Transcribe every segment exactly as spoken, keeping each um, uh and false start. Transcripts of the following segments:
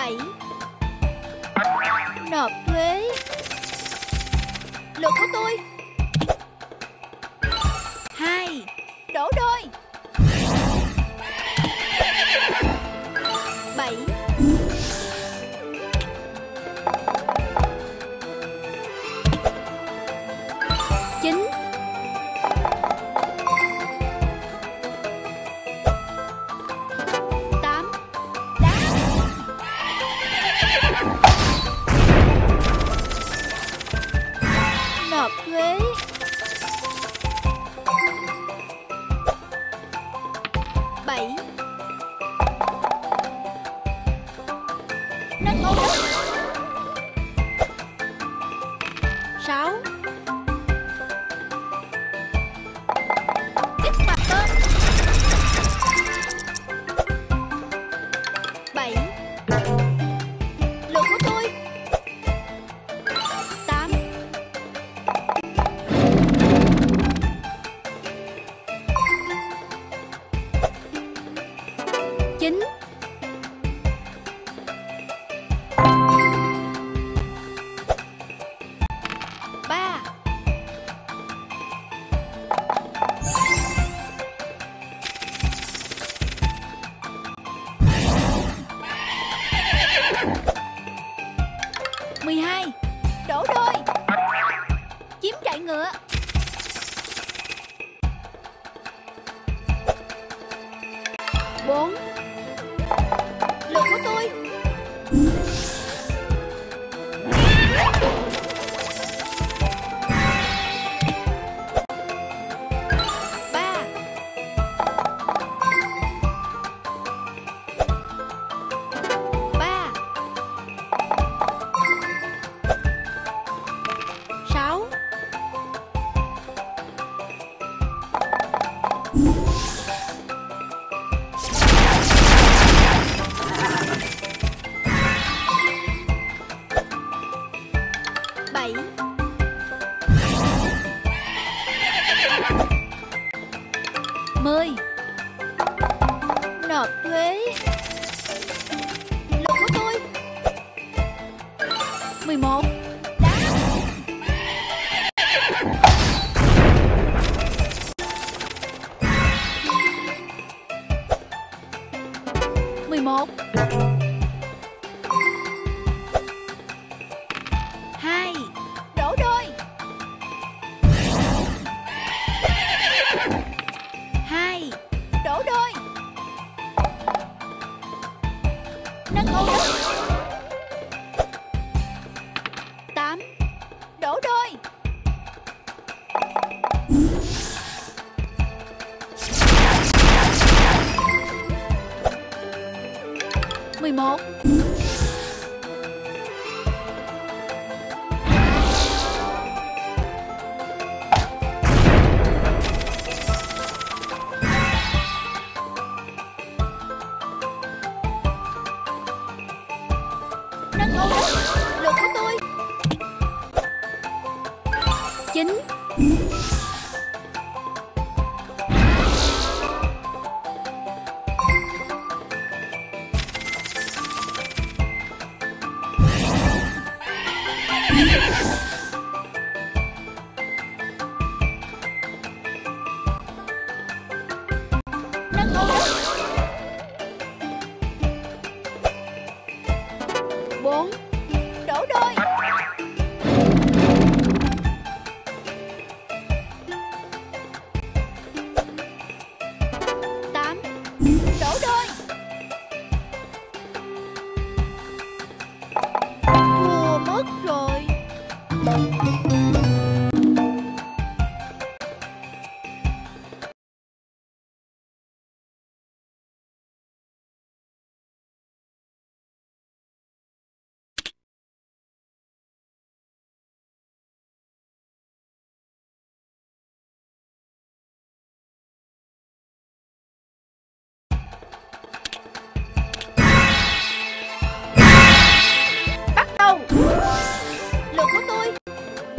bảy. Nộp thuế. Lượt của tôi. Hai. Đổ đôi. Bảy. Chín. Tám. Đá. Nộp thuế. Bảy. Nâng ô đất. Sáu. Kích hoạt tên. Bảy. Lượt của tôi. Tám. Chín. Ba. Mười hai. Đổ đôi. Chiếm chạy ngựa. Bốn. Lượt của tôi. Ba. Ba. Sáu. Bảy. Mười. Nộp thuế. Lượt của tôi. Mười một. Đá. Mười một. Hai. Đổ đôi. Hai. Đổ đôi. Nâng ô đất. Tám. Đổ đôi. Mười một. Nâng ô đất. Lượt của tôi. Chín. Nâng ô đất. Bốn. Đổ đôi. Tám. Đổ đôi. Thua mất rồi. Bắt đầu. Lượt của tôi.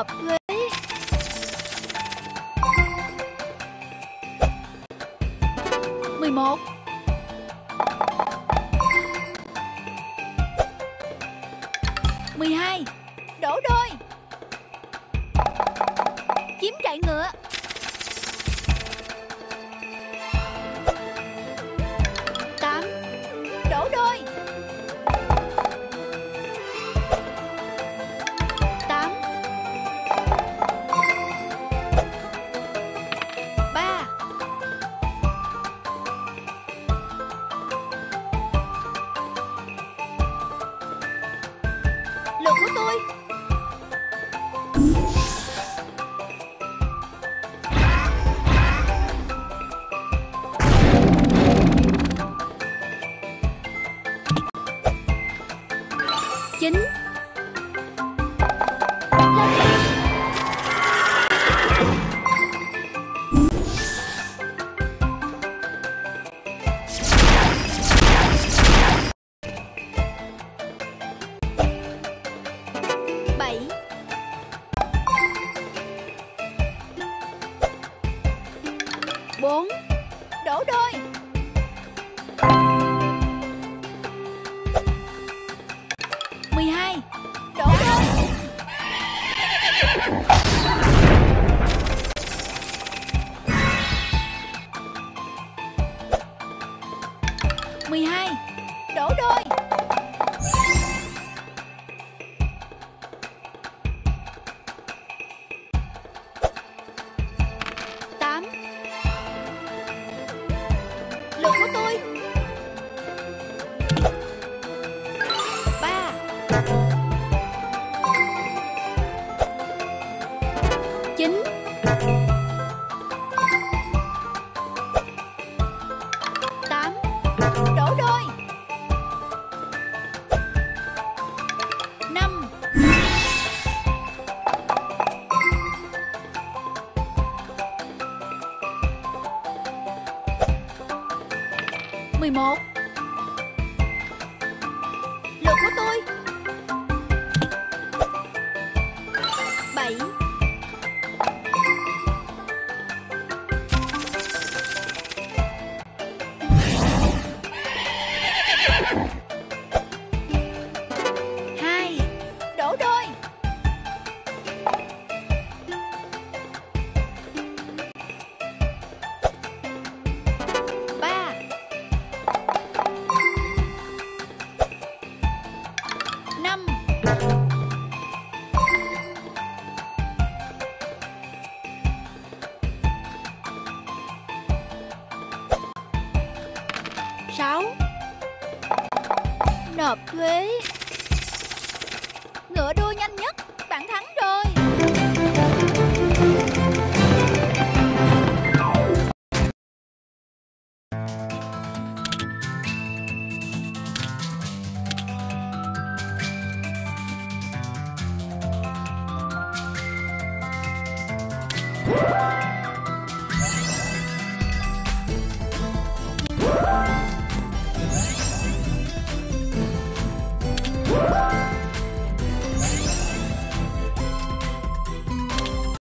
Nộp thuế. Mười một. Mười hai. Đổ đôi. Chiếm chạy ngựa. Tám. Đổ đôi. Tám. Ba. Lượt của tôi. Chín. Bảy. Bốn. Đổ đôi. Mười hai. Đổ đôi. Mười hai. Đổ đôi. Tám. Lượt của tôi. Ba. Chín. Tám. Đổ đôi. Năm. Mười một. Lượt của tôi. Bảy. Hai. Đổ đôi. Ba. Năm. Sáu. Nộp thuế. Ngựa đua nhanh nhất. Bạn thắng rồi. Woo!